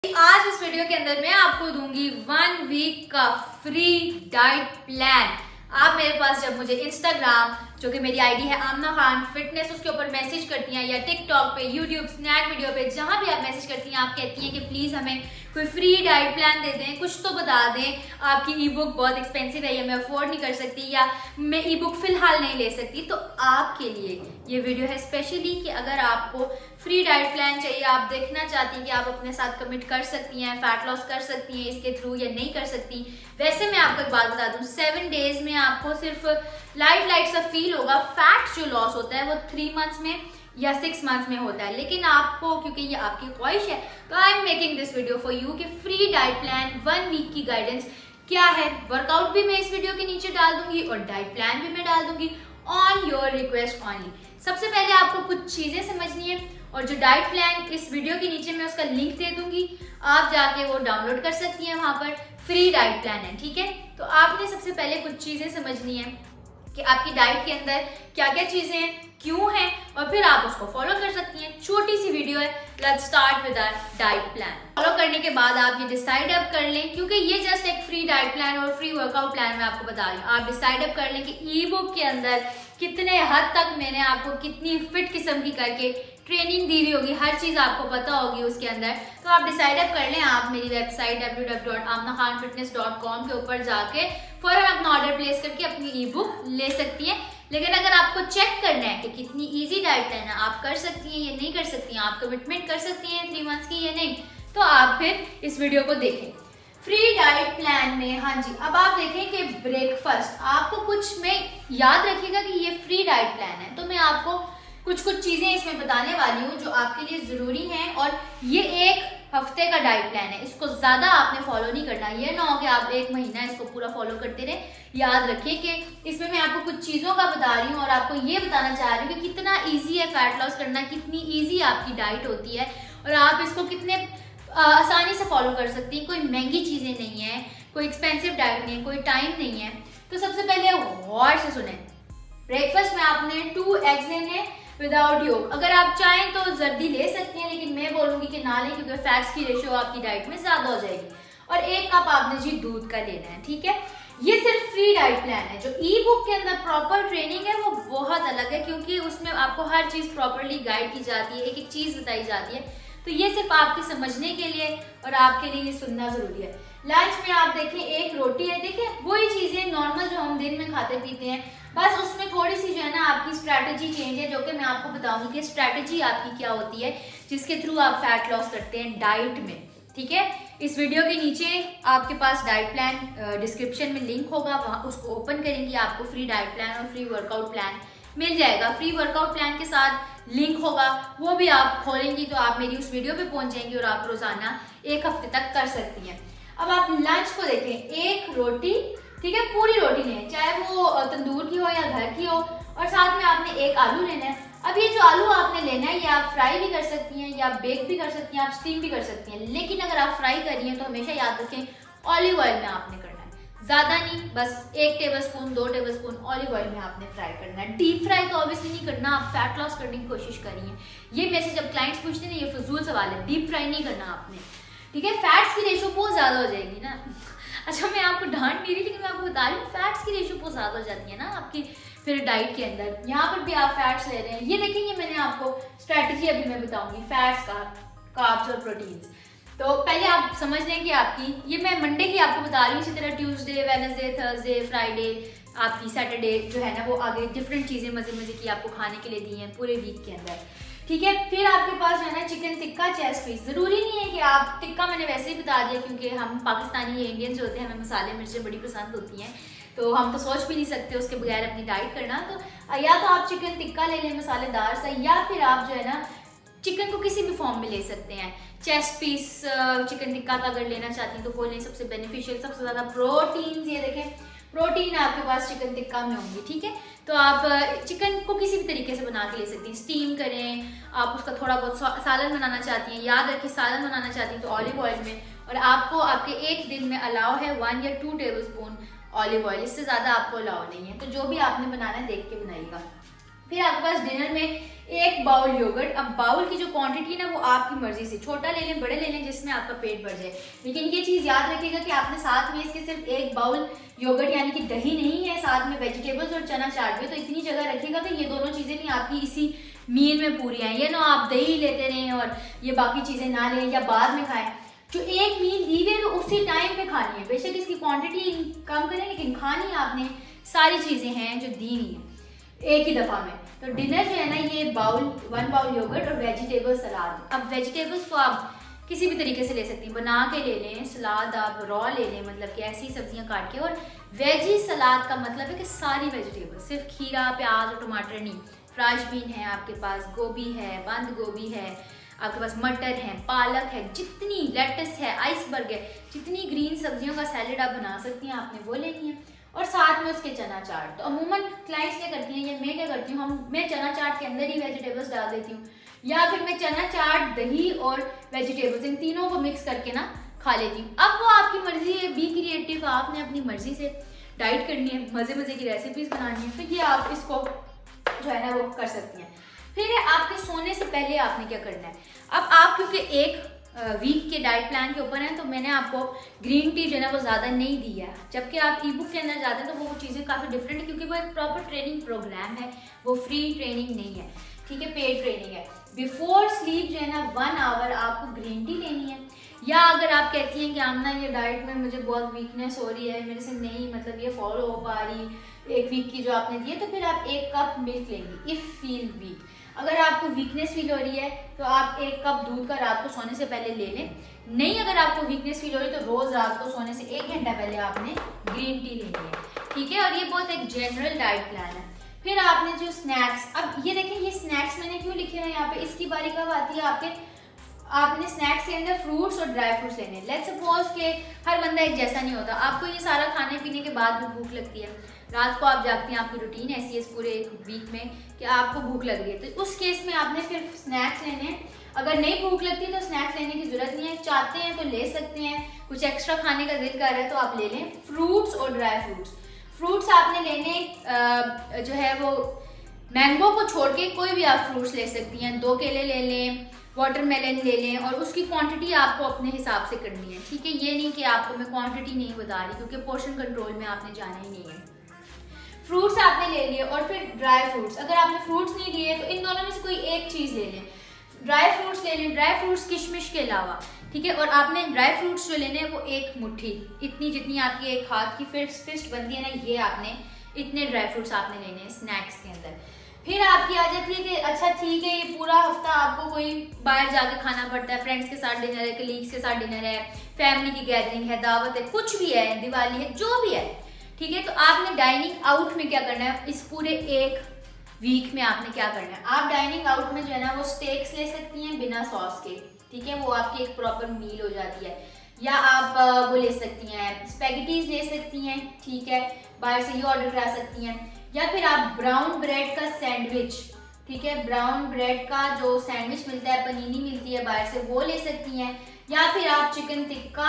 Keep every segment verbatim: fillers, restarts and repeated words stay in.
आज इस वीडियो के अंदर मैं आपको दूंगी वन वीक का फ्री डाइट प्लान। आप मेरे पास जब मुझे इंस्टाग्राम, जो कि मेरी आईडी है आमना खान फिटनेस, उसके ऊपर मैसेज करती हैं, या टिकटॉक पे, यूट्यूब, स्नैक वीडियो पे, जहां भी आप मैसेज करती हैं, आप कहती हैं कि प्लीज हमें कोई फ्री डाइट प्लान दे दें, कुछ तो बता दें, आपकी ई बुक बहुत एक्सपेंसिव है या मैं अफोर्ड नहीं कर सकती, या मैं ई बुक फिलहाल नहीं ले सकती, तो आपके लिए ये वीडियो है स्पेशली कि अगर आपको फ्री डाइट प्लान चाहिए, आप देखना चाहती हैं कि आप अपने साथ कमिट कर सकती हैं, फैट लॉस कर सकती हैं इसके थ्रू या नहीं कर सकती। वैसे मैं आपको एक बात बता दूं, सेवन डेज में आपको सिर्फ लाइट लाइट सा फील होगा। फैट जो लॉस होता है वो थ्री मंथ्स में या सिक्स मंथ्स में होता है, लेकिन आपको, क्योंकि ये आपकी ख्वाहिश है, तो I am making this video for you कि free diet plan one week की गाइडेंस क्या है। वर्कआउट भी मैं इस वीडियो के नीचे डाल दूंगी और डाइट प्लान भी मैं डाल दूंगी ऑन योर रिक्वेस्ट ऑनली। सबसे पहले आपको कुछ चीजें समझनी है, और जो डाइट प्लान इस वीडियो के नीचे मैं उसका लिंक दे दूंगी, आप जाके वो डाउनलोड कर सकती हैं, वहां पर फ्री डाइट प्लान है, ठीक है। तो आपने सबसे पहले कुछ चीजें समझनी है कि आपकी डाइट के अंदर क्या क्या चीजें हैं, क्यों है, और फिर आप उसको फॉलो कर सकती हैं। छोटी सी वीडियो है, let's start with our diet plan. Follow करने के बाद आप ये डिसाइड अप कर लें, क्योंकि ये जस्ट एक फ्री डाइट प्लान और फ्री वर्कआउट प्लान मैं आपको बता रही हूँ। आप डिसाइड अप कर लें कि ई बुक के अंदर कितने हद तक मैंने आपको कितनी फिट किस्म की करके ट्रेनिंग दी हुई होगी, हर चीज आपको पता होगी उसके अंदर। तो आप डिसाइड अप कर लें। आप मेरी website W W W dot Aamna Khan fitness dot com के ऊपर जाके फौरन अपना ऑर्डर प्लेस करके अपनी ई बुक ले सकती हैं। लेकिन अगर आपको चेक करना है कि कितनी इजी डाइट प्लान है, आप कर सकती हैं या नहीं कर सकती हैं, आप कमिटमेंट कर सकती हैं थ्री मंथ्स की या नहीं, तो आप फिर इस वीडियो को देखें। फ्री डाइट प्लान में, हाँ जी, अब आप देखें कि ब्रेकफास्ट आपको कुछ में याद रखिएगा कि ये फ्री डाइट प्लान है, तो मैं आपको कुछ कुछ चीजें इसमें बताने वाली हूँ जो आपके लिए जरूरी हैं। और ये एक हफ्ते का डाइट प्लान है, इसको ज्यादा आपने फॉलो नहीं करना। ये ना हो कि आप एक महीना इसको पूरा फॉलो करते रहे। याद रखिए कि इसमें मैं आपको कुछ चीजों का बता रही हूँ और आपको ये बताना चाह रही हूँ कि कितना ईजी है फैट लॉस करना, कितनी ईजी आपकी डाइट होती है और आप इसको कितने आसानी से फॉलो कर सकती हैं। कोई महंगी चीजें नहीं है, कोई एक्सपेंसिव डाइट नहीं है, कोई टाइम नहीं है। तो सबसे पहले गौर से सुने, ब्रेकफास्ट में आपने टू एग्स लेने विदाउट योग। अगर आप चाहें तो जर्दी ले सकती हैं, लेकिन मैं बोलूंगी कि ना लें, क्योंकि फैट्स की रेशियो आपकी डाइट में ज्यादा हो जाएगी। और एक कप आपने जी दूध का लेना है, ठीक है। ये सिर्फ फ्री डाइट प्लान है। जो ई बुक के अंदर प्रॉपर ट्रेनिंग है वो बहुत अलग है, क्योंकि उसमें आपको हर चीज प्रॉपरली गाइड की जाती है, एक एक चीज बताई जाती है। तो ये सिर्फ आपके समझने के लिए और आपके लिए ये सुनना जरूरी है। लंच में आप देखें एक रोटी है, देखिए वही चीजें नॉर्मल जो हम दिन में खाते पीते हैं, बस उसमें थोड़ी सी जो है ना आपकी स्ट्रैटेजी चेंज है, जो कि मैं आपको बताऊंगी कि स्ट्रैटेजी आपकी क्या होती है जिसके थ्रू आप फैट लॉस करते हैं डाइट में, ठीक है। इस वीडियो के नीचे आपके पास डाइट प्लान डिस्क्रिप्शन में लिंक होगा, वहां उसको ओपन करेंगे, आपको फ्री डाइट प्लान और फ्री वर्कआउट प्लान मिल जाएगा। फ्री वर्कआउट प्लान के साथ लिंक होगा, वो भी आप खोलेंगी तो आप मेरी उस वीडियो पे पहुंच जाएंगी और आप रोजाना एक हफ्ते तक कर सकती हैं। अब आप लंच को देखें, एक रोटी, ठीक है, पूरी रोटी लें, चाहे वो तंदूर की हो या घर की हो, और साथ में आपने एक आलू लेना है। अब ये जो आलू आपने लेना है, ये आप फ्राई भी कर सकती हैं या बेक भी कर सकती हैं, आप स्टीम भी कर सकती हैं। लेकिन अगर आप फ्राई कर रही हैं तो हमेशा याद रखें ऑलिव ऑयल में आपने करना है, ज्यादा नहीं, बस एक टेबल स्पून दो टेबल स्पून ऑलिव ऑयल में आपने फ्राई करना है। डीप फ्राई तो ऑब्वियसली नहीं करना, आप फैट लॉस करने की कोशिश कर रही हैं। ये मैसेज जब क्लाइंट्स पूछते हैं ना, ये फजूल सवाल है, डीप फ्राई नहीं करना आपने, ठीक है। फैट्स की रेशियो बहुत ज्यादा हो जाएगी ना। अच्छा, मैं आपको डांट नहीं रही, लेकिन मैं आपको बता रही हूँ फैट्स की रेशियो बहुत ज्यादा हो जाती है ना आपकी फिर डाइट के अंदर। यहाँ पर भी आप फैट्स ले रहे हैं, ये देखेंगे मैंने आपको स्ट्रेटजी अभी मैं बताऊंगी फैट्स का, कार्ब्स और प्रोटीन्स। तो पहले आप समझ लें कि आपकी, ये मैं मंडे की आपको बता रही हूँ, इसी तरह ट्यूसडे, वेडनेसडे, थर्सडे, फ्राइडे, आपकी सैटरडे जो है ना, वो आगे डिफरेंट चीजें मजे मजे की आपको खाने के लिए दी हैं पूरे वीक के अंदर, ठीक है। फिर आपके पास जो है ना चिकन टिक्का, चेस्ट पीस। जरूरी नहीं है कि आप टिक्का, मैंने वैसे ही बता दिया क्योंकि हम पाकिस्तानी इंडियंस होते हैं, हमें मसाले मिर्चें बड़ी पसंद होती हैं, तो हम तो सोच भी नहीं सकते उसके बगैर अपनी डाइट करना। तो या तो आप चिकन टिक्का ले लें मसालेदार सा, या फिर आप जो है ना चिकन को किसी भी फॉर्म में ले सकते हैं। चेस्ट पीस चिकन टिक्का का अगर लेना चाहती हैं तो वो लें, सबसे बेनिफिशियल, सबसे ज्यादा प्रोटीन, ये देखें प्रोटीन आपके पास चिकन टिक्का में होंगी, ठीक है। तो आप चिकन को किसी भी तरीके से बना के ले सकती हैं, स्टीम करें, आप उसका थोड़ा बहुत सालन बनाना चाहती हैं, याद रखें सालन बनाना चाहती हैं तो ऑलिव ऑयल में, और आपको आपके एक दिन में अलाउ है वन या two tablespoon olive oil, इससे ज्यादा आपको अलाउ नहीं है। तो जो भी आपने बनाना है देख के बनाइएगा। फिर आपके पास डिनर में एक बाउल योगर्ट। अब बाउल की जो क्वांटिटी ना वो आपकी मर्जी से, छोटा ले लें बड़े ले लें जिसमें आपका पेट भर जाए। लेकिन ये चीज़ याद रखिएगा कि आपने साथ में इसके सिर्फ एक बाउल योगर्ट यानी कि दही नहीं है, साथ में वेजिटेबल्स और चना चाट भी, तो इतनी जगह रखिएगा कि ये दोनों चीज़ें नहीं आपकी इसी मील में पूरी आए। ये ना आप दही लेते रहें और ये बाकी चीज़ें ना लें या बाद में खाएं। जो एक मील दी हुई है तो उसी टाइम पे खानी है, बेशक इसकी क्वांटिटी कम करें लेकिन खानी आपने सारी चीज़ें हैं जो दी हुई हैं एक ही दफ़ा में। तो डिनर जो है ना ये बाउल वन बाउल योगर्ट और वेजिटेबल सलाद। अब वेजिटेबल्स को आप किसी भी तरीके से ले सकती हैं, बना के ले लें, सलाद आप रॉ ले लें, मतलब कि ऐसी सब्जियां काट के। और वेजी सलाद का मतलब है कि सारी वेजिटेबल, सिर्फ खीरा प्याज और टमाटर नहीं, फ्रेश बीन है आपके पास, गोभी है, बंद गोभी है आपके पास, मटर है, पालक है, जितनी लेटस है, आइसबर्ग है, जितनी ग्रीन सब्जियों का सैलेड आप बना सकती हैं आपने वो लेनी है। और साथ में उसके चना चाट। तो अमूमन क्लाइंट्स क्या करती हैं या मैं क्या करती हूँ, हम मैं चना चाट के अंदर ही वेजिटेबल्स डाल देती हूँ, या फिर मैं चना चाट दही और वेजिटेबल्स इन तीनों को मिक्स करके ना खा लेती हूँ। अब वो आपकी मर्जी है, बी क्रिएटिव, आपने अपनी मर्जी से डाइट करनी है, मज़े मज़े की रेसिपीज बनानी है, तो ये आप इसको जो है ना वो कर सकती हैं। फिर आपके सोने से पहले आपने क्या करना है, अब आप क्योंकि एक वीक के डाइट प्लान के ऊपर हैं तो मैंने आपको ग्रीन टी जो है ना वो ज़्यादा नहीं दी है, जबकि आप ई बुक के अंदर जाते हैं तो वो चीज़ें काफ़ी डिफरेंट है, क्योंकि वो एक प्रॉपर ट्रेनिंग प्रोग्राम है, वो फ्री ट्रेनिंग नहीं है, ठीक है, पेड ट्रेनिंग है। बिफोर स्लीप जो है ना वन आवर आपको ग्रीन टी लेनी है। या अगर आप कहती हैं कि आमना ये डाइट में मुझे बहुत वीकनेस हो रही है, मेरे से नहीं मतलब ये फॉलो हो पा रही एक वीक की जो आपने दी है, तो फिर आप एक कप मिल्क लेंगी इफ़ फील वीक। अगर आपको वीकनेस फील हो रही है तो आप एक कप दूध का रात को सोने से पहले ले लें। नहीं अगर आपको वीकनेस फील हो रही है तो रोज़ रात को सोने से एक घंटा पहले आपने ग्रीन टी लेनी है, ठीक है। और ये बहुत एक जनरल डाइट प्लान है। फिर आपने जो स्नैक्स, अब ये देखें ये स्नैक्स मैंने क्यों लिखे हैं यहाँ पे, इसकी बारी कब आती है आपके, आपने स्नैक्स के अंदर फ्रूट्स और ड्राई फ्रूट्स लेने हैं। लेट्स सपोज के हर बंदा एक जैसा नहीं होता, आपको ये सारा खाने पीने के बाद भी भूख लगती है, रात को आप जागती हैं, आपकी रूटीन ऐसी है इस पूरे एक वीक में कि आपको भूख लग रही है, तो उस केस में आपने फिर स्नैक्स लेने हैं। अगर नहीं भूख लगती तो स्नैक्स लेने की जरूरत नहीं है, चाहते हैं तो ले सकते हैं, कुछ एक्स्ट्रा खाने का दिल कर रहा है तो आप ले लें फ्रूट्स और ड्राई फ्रूट्स। फ्रूट्स आपने लेने जो है वो मैंगो को छोड़ के कोई भी आप फ्रूट्स ले सकती हैं, दो केले ले लें, वाटरमेलन ले लें, और उसकी क्वांटिटी आपको अपने हिसाब से करनी है, ठीक है। ये नहीं कि आपको मैं क्वांटिटी नहीं बता रही क्योंकि पोर्शन कंट्रोल में आपने जाना ही नहीं है। फ्रूट्स आपने ले लिए और फिर ड्राई फ्रूट्स, अगर आपने फ्रूट्स नहीं लिए तो इन दोनों में से कोई एक चीज़ ले लें, ड्राई फ्रूट्स ले लें, ड्राई फ्रूट्स किशमिश के अलावा, ठीक है। और आपने ड्राई फ्रूट्स जो लेने हैं वो एक मुट्ठी, इतनी जितनी आपकी एक हाथ की फिस्ट फिस्ट बनती है ना, ये आपने इतने ड्राई फ्रूट्स आपने लेने हैं स्नैक्स के अंदर। फिर आपकी आ जाती है कि अच्छा ठीक है ये पूरा हफ्ता आपको कोई बाहर जाके खाना पड़ता है, फ्रेंड्स के साथ डिनर है, कलीग्स के साथ डिनर है, फैमिली की गैदरिंग है, दावत है, कुछ भी है, दिवाली है, जो भी है, ठीक है। तो आपने डाइनिंग आउट में क्या करना है, इस पूरे एक वीक में आपने क्या करना है, आप डाइनिंग आउट में जो है ना वो स्टेक्स ले सकती हैं बिना सॉस के, ठीक है, वो आपकी एक प्रॉपर मील हो जाती है। या आप वो ले सकती हैं स्पैगेटीज ले सकती हैं, ठीक है, बाहर से ये ऑर्डर करा सकती हैं। या फिर आप ब्राउन ब्रेड का सैंडविच, ठीक है, ब्राउन ब्रेड का जो सैंडविच मिलता है, पनीनी मिलती है बाहर से, वो ले सकती हैं। या फिर आप चिकन टिक्का,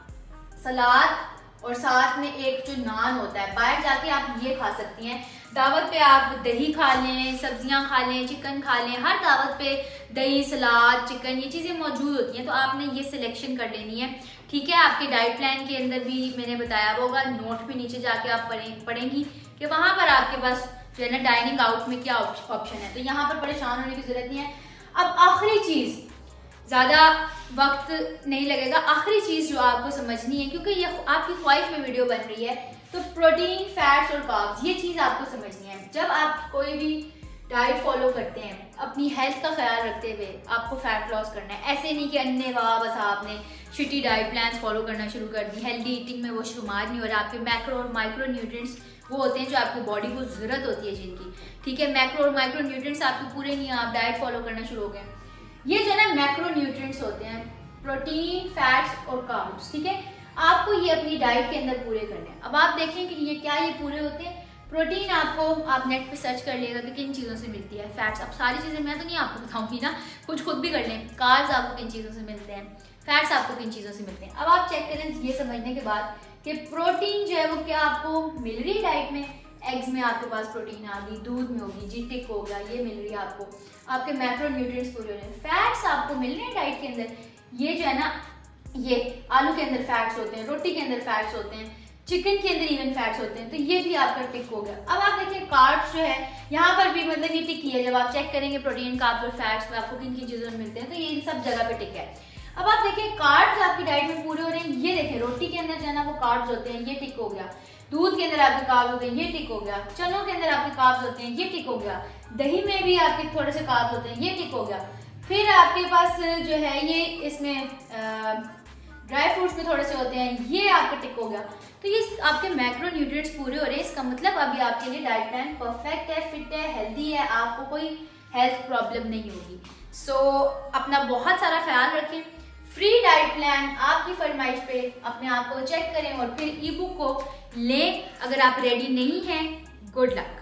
सलाद और साथ में एक जो नान होता है, बाहर जाके आप ये खा सकती हैं। दावत पे आप दही खा लें, सब्जियां खा लें, चिकन खा लें, हर दावत पे दही, सलाद, चिकन, ये चीज़ें मौजूद होती हैं, तो आपने ये सिलेक्शन कर लेनी है, ठीक है। आपके डाइट प्लान के अंदर भी मैंने बताया होगा, नोट पे नीचे जाके आप पढ़ें पढ़ेंगी कि वहाँ पर आपके पास जो है ना डाइनिंग आउट में क्या ऑप्शन है, तो यहाँ पर परेशान होने की जरूरत नहीं है। अब आखिरी चीज़, ज़्यादा वक्त नहीं लगेगा, आखिरी चीज़ जो आपको समझनी है, क्योंकि ये आपकी ख्वाहिश में वीडियो बन रही है, तो प्रोटीन, फैट्स और कार्ब्स, ये चीज़ आपको समझनी है। जब आप कोई भी डाइट फॉलो करते हैं, अपनी हेल्थ का ख्याल रखते हुए आपको फैट लॉस करना है, ऐसे नहीं कि अन्य वाह बस आपने शिटी डाइट प्लान्स फॉलो करना शुरू कर दी, हेल्दी ईटिंग में वो शुमार नहीं हो रहा, आपके मैक्रो और माइक्रो न्यूट्रिएंट्स वो होते हैं जो आपकी बॉडी को ज़रूरत होती है जिनकी, ठीक है, मैक्रो और माइक्रो न्यूट्रिएंट्स आपके पूरे नहीं, आप डाइट फॉलो करना शुरू हो गए। ये जो है ना मैक्रो न्यूट्रिएंट्स होते हैं, प्रोटीन, फैट्स और कार्ब्स, ठीक है, आपको ये अपनी डाइट के अंदर पूरे करने हैं। अब आप देखें कि ये क्या ये पूरे होते हैं। प्रोटीन आपको, आप नेट पे सर्च कर लेगा कि किन चीज़ों से मिलती है, फैट्स, अब सारी चीज़ें मैं तो नहीं आपको बताऊंगी ना, कुछ खुद भी कर लें। कार्ब्स आपको किन चीज़ों से मिलते हैं, फैट्स आपको किन चीज़ों से मिलते हैं। अब आप चेक करें ये समझने के बाद कि प्रोटीन जो है वो क्या आपको मिल रही है डाइट में, एग्स में आपके पास प्रोटीन आ गई, दूध में होगी, जी टिक हो गया, ये मिल रही है आपको, आपके मैक्रोन्यूट्रिएंट्स पूरे हो रहे हैं, फैट्स आपको मिल रहे हैं डाइट के अंदर, ये जो है ना ये आलू के अंदर फैट्स होते हैं, रोटी के अंदर फैट्स होते हैं, चिकन के अंदर इवन फैट्स होते हैं, तो ये भी आपका टिक हो गया। अब आप देखिए कार्ब्स जो है यहाँ पर भी मतलब ये टिक ही है, जब आप चेक करेंगे प्रोटीन कार्ब्स और फैट्स आपको किन किन चीज़ों में मिलते हैं तो ये इन सब जगह पे टिक है। अब आप देखिए कार्ब्स आपकी डाइट में पूरे हो रहे हैं, ये देखिए रोटी के अंदर जो है ना वो कार्ब्स होते हैं, ये टिक हो गया, दूध के अंदर आपके कार्ब्स होते हैं, ये टिक हो गया, चनों के अंदर आपके कार्ब्स होते हैं, ये टिक हो गया, दही में भी आपके थोड़े से कार्ब्स होते हैं, ये टिक हो गया। फिर आपके पास जो है ये इसमें ड्राई फ्रूट्स में थोड़े से होते हैं, ये आपका टिक हो गया। तो ये आपके मैक्रोन्यूट्रिएंट्स पूरे हो रहे हैं, इसका मतलब अभी आपके लिए डाइट प्लान परफेक्ट है, फिट है, हेल्दी है, आपको कोई हेल्थ प्रॉब्लम नहीं होगी। सो so, अपना बहुत सारा ख्याल रखें, फ्री डाइट प्लान आपकी फरमाइश पे अपने आप को चेक करें और फिर ई बुक को लें। अगर आप रेडी नहीं हैं, गुड लक।